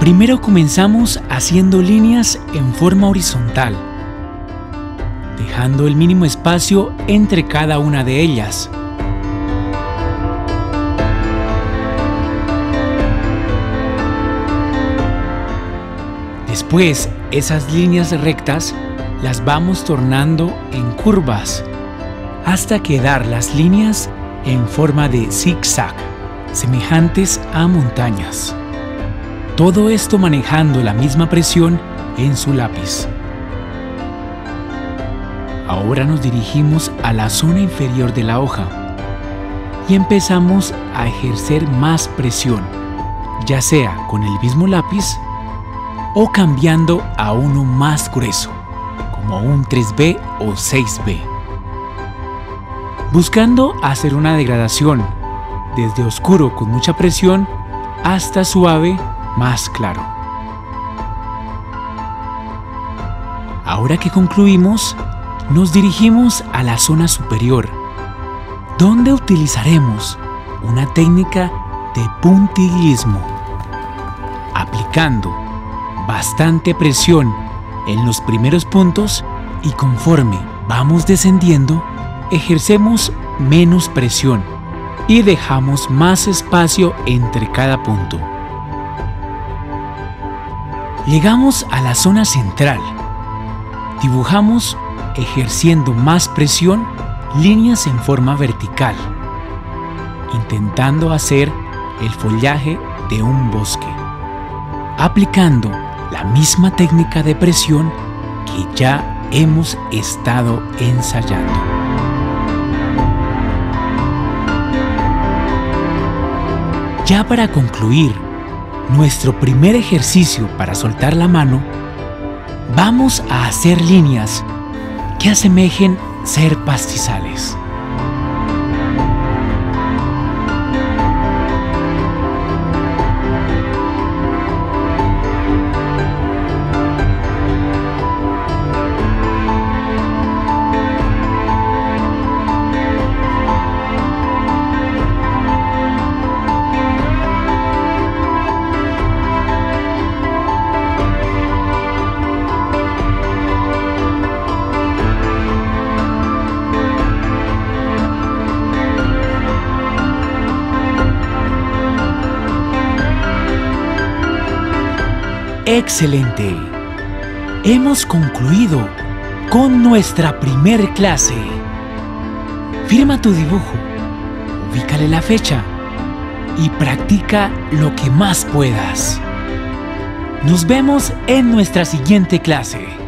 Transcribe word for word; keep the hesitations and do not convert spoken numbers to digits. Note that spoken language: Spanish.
Primero comenzamos haciendo líneas en forma horizontal, dejando el mínimo espacio entre cada una de ellas. Después, esas líneas rectas las vamos tornando en curvas hasta quedar las líneas en forma de zigzag, semejantes a montañas. Todo esto manejando la misma presión en su lápiz. Ahora nos dirigimos a la zona inferior de la hoja y empezamos a ejercer más presión, ya sea con el mismo lápiz o cambiando a uno más grueso, como un tres B o seis B, buscando hacer una degradación desde oscuro con mucha presión hasta suave más claro. Ahora que concluimos, nos dirigimos a la zona superior, donde utilizaremos una técnica de puntillismo, aplicando bastante presión en los primeros puntos y conforme vamos descendiendo, ejercemos menos presión y dejamos más espacio entre cada punto. Llegamos a la zona central. Dibujamos, ejerciendo más presión, líneas en forma vertical, intentando hacer el follaje de un bosque, aplicando la misma técnica de presión que ya hemos estado ensayando. Ya para concluir nuestro primer ejercicio para soltar la mano, vamos a hacer líneas que asemejen ser pastizales. ¡Excelente! Hemos concluido con nuestra primer clase. Firma tu dibujo, ubícale la fecha y practica lo que más puedas. Nos vemos en nuestra siguiente clase.